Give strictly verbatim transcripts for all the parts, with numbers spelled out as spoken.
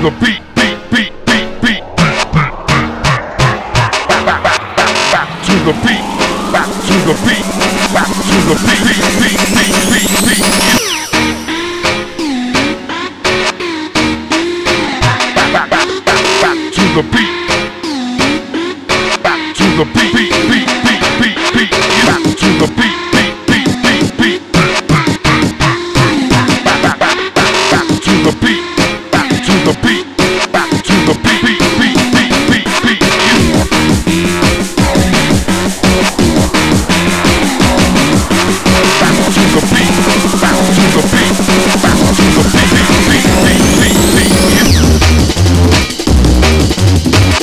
the beat, beat, beat, beat, beat. Back, back, back, back to the beat, back to the beat, back to the beat, beat, beat, beat, beat, beat. Back, back, back, back, back to the beat, back to the beat, beat, beat, beat, beat, beat. Back to the beat, beat, beat, beat, beat. Back, back, back, back, back to the beat. To the beat, back to the beat, beat, beat, beat, beat, beat. Back to the beat, back to the beat, back to the beat, beat, beat, beat, beat, beat.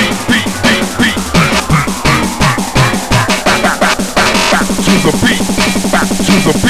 beat, beat, beat, beat. Back, back, back, back, back to the beat, back to the beat.